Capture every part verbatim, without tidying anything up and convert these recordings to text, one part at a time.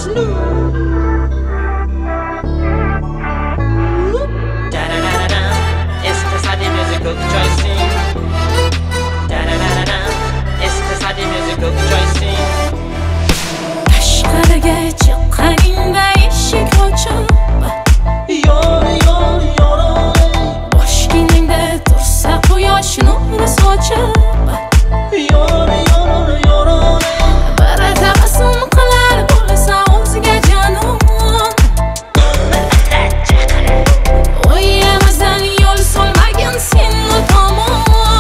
Tashqariga chiqqaningda eshik ochib, yor yor yoray, boshginingda tursa quyosh nuri sochib, yor yor yoray, bir tabassum qilar bo'lsa o'ziga jonon. O'yimizdan yo'l solmagin sen tomon.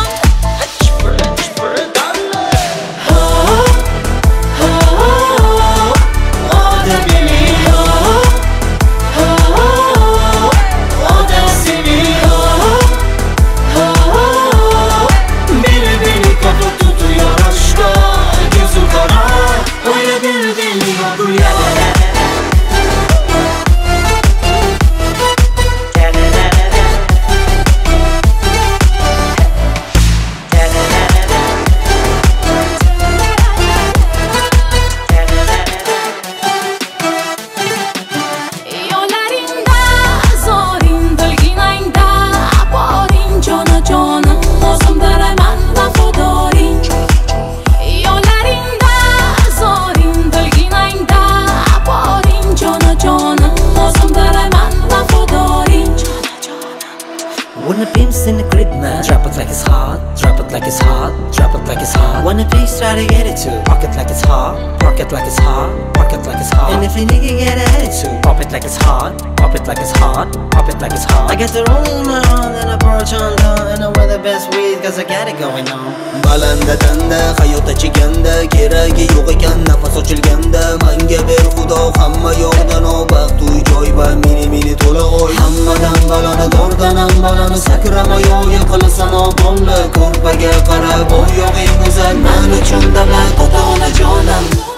Wanna pimps in the crib, man. Drop it like it's hot, drop it like it's hot, drop it like it's hot. Wanna piece, try to get it too. Park it like it's hot, park it like it's hot, park it like it's hot. And if a nigga get an attitude, pop it like it's hot, pop it like it's hot, pop it like it's hot. I got the rolling in my hand and I perch on down, and I wear the best weed cause I got it going on. Balanda tanda, hayotda cheganda, keragi yo'q ekan nafas ochilganda, menga ber xudo hamma yo'qdan baxt uy joy va mini mini to'la oy. Hammadan baloni dordanam baloni sakrama yo'q qilasan o'g'illi ko'rpaga qarab, o yo'g'ing go'zal men uchun davlat ota-ona jonim.